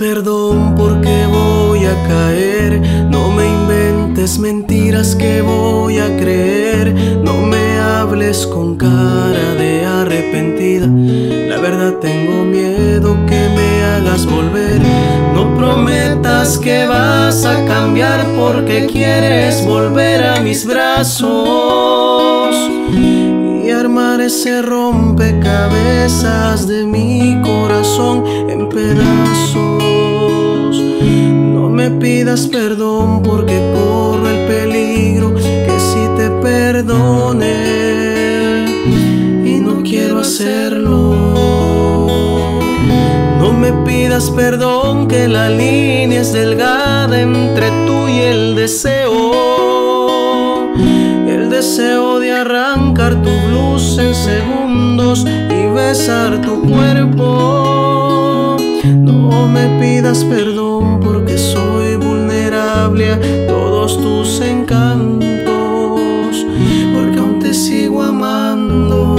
perdón porque voy a caer. No me inventes mentiras que voy a creer. No me hables con cara de arrepentida. La verdad tengo miedo que me hagas volver. No prometas que vas a cambiar porque quieres volver a mis brazos y armar ese rompecabezas de mi corazón en pedazos. No me pidas perdón porque corro el peligro que si te perdone y no quiero hacerlo. No me pidas perdón que la línea es delgada entre tú y el deseo. El deseo de arrancar tu blusa en segundos y besar tu cuerpo. No me pidas perdón porque soy vulnerable a todos tus encantos, porque aún te sigo amando.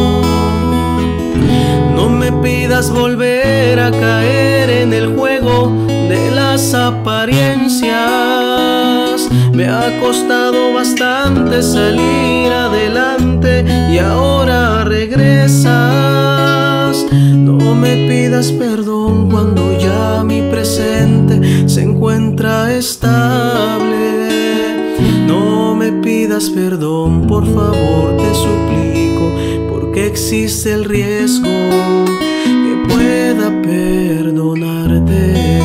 No me pidas volver a caer en el juego de las apariencias. Me ha costado bastante salir adelante y ahora regresas. No me pidas perdón cuando ya mi presente se encuentra estable. No me pidas perdón, por favor, te suplico, porque existe el riesgo que pueda perdonarte.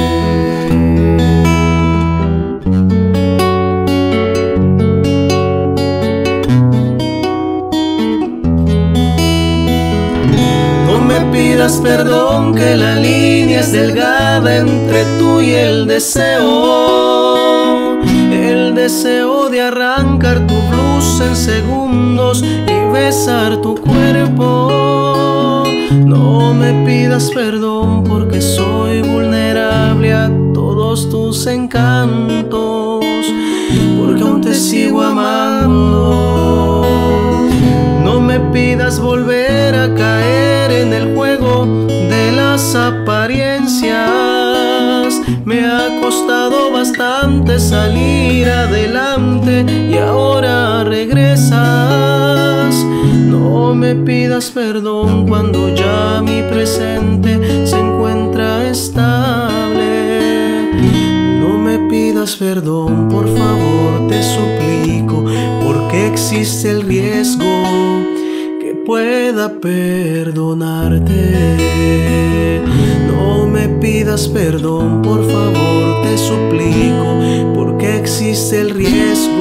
No me pidas perdón que la línea es delgada entre tú y el deseo. El deseo de arrancar tu blusa en segundos y besar tu cuerpo. No me pidas perdón porque soy vulnerable a todos tus encantos, porque aún te sigo amando. No me pidas volver a caer en el juego de las apariencias. Me ha costado bastante salir adelante y ahora regresas. No me pidas perdón cuando ya mi presente se encuentra estable. No me pidas perdón, por favor, te suplico, porque existe el riesgo que pueda perdonarte. No me pidas perdón, por favor, te suplico, porque existe el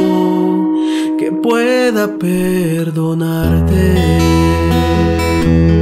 riesgo que pueda perdonarte.